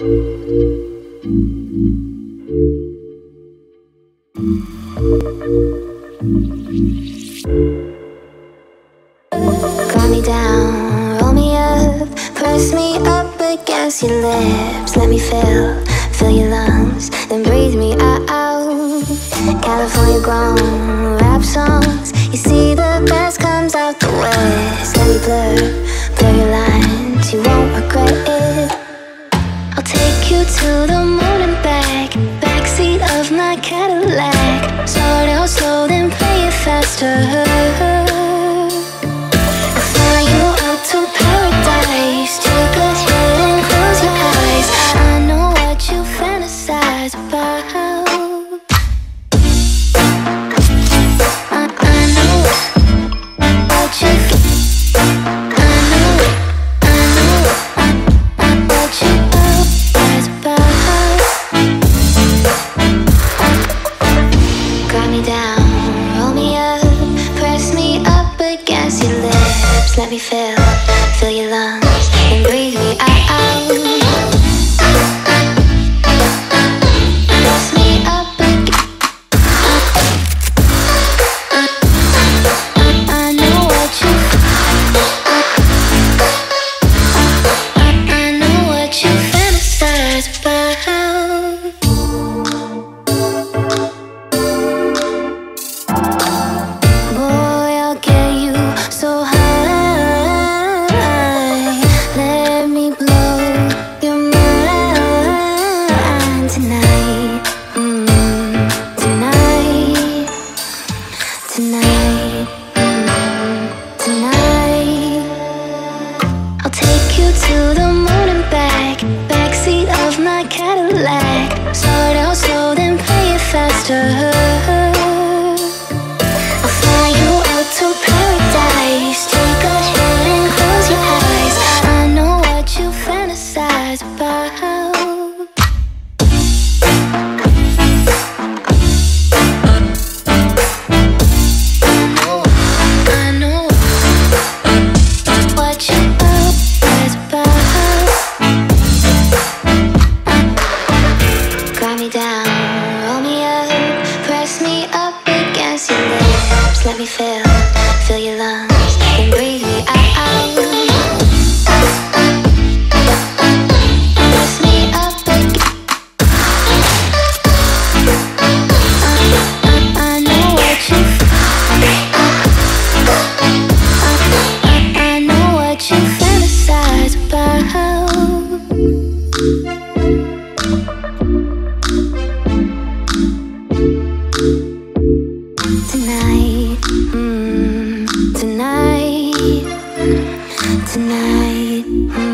Calm me down, roll me up, press me up against your lips. Let me fill your lungs, then breathe me out. California grown rap songs, you see the best comes out the west. Let me blur your lines, you won't regret it. I'll take you to the moon and back, backseat of my Cadillac. Start out slow, then play it faster. Let me fill your lungs and breathe me out. Press me up again. I know what you I know what you fantasize about. Boy, I'll get you so high. To the moon and back, backseat of my Cadillac. Start out slow, then play it faster. I'll fly you out to paradise. Take a hand and close your eyes. I know what you fantasize about. Let me fill your lungs and breathe me out. Press me up again. I know what you I know what you fantasize about. Tonight,